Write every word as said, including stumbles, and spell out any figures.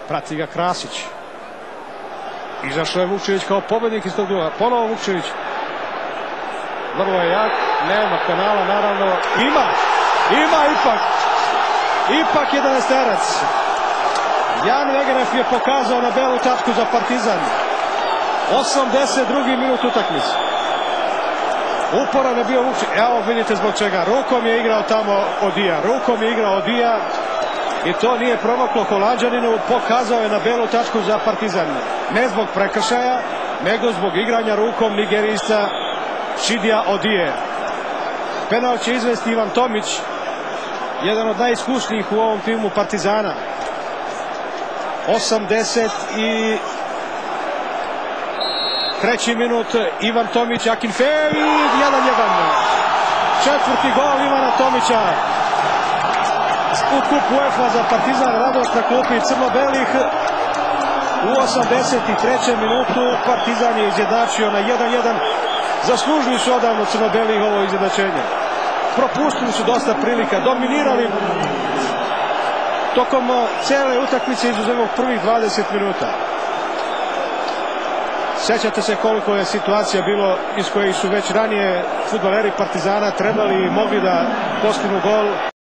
Prati ga Krasić. Izašao je Vukčević kao pobednik iz tog duela. Ponovo Vukčević. Vrlo je jak. Nema penala, naravno. Ima! Ima ipak! Ipak jedanaesterac. Jan Vegenef je pokazao na belu tačku za Partizan. osamdeset drugi minut utakmice. Uporan je bio Vukčević. Evo vidite zbog čega. Rukom je igrao tamo Odija. Rukom je igrao Odija. I to nije promaklo Holanđaninu. Pokazao je na belu tačku za Partizan. Ne zbog prekršaja, nego zbog igranja rukom Nigerijca Chidija Odije. Penal će izvesti Ivan Tomić. Jedan od najiskusnijih u ovom timu Partizana. osamdeset treći minut. Ivan Tomić, Akinfeev, jedan jedan. Četvrti gol Ivana Tomića u kupu UEFA za Partizan. Radost na klupi crno-belih. U osamdeset trećem minutu Partizan je izjednačio na jedan jedan. Zaslužili su odavno crno-belih ovo izjednačenje. Propustili su dosta prilika, dominirali tokom cele utakmice izuzev prvih dvadeset minuta. Sjećate se koliko je situacija bilo iz kojih su već ranije fudbaleri Partizana trebali i mogli da postignu gol.